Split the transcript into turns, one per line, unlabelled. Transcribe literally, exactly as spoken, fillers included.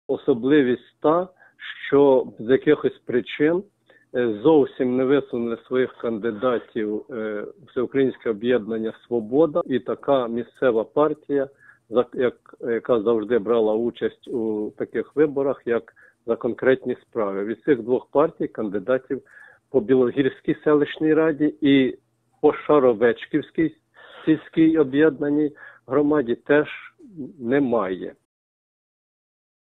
Особливість та, що з якихось причин зовсім не висунули своїх кандидатів Всеукраїнське об'єднання «Свобода» і така місцева партія, яка завжди брала участь у таких виборах, як «За конкретні справи». Від цих двох партій кандидатів по Білогірській селищній раді і по Шаровечківській сільській об'єднаній громаді теж немає.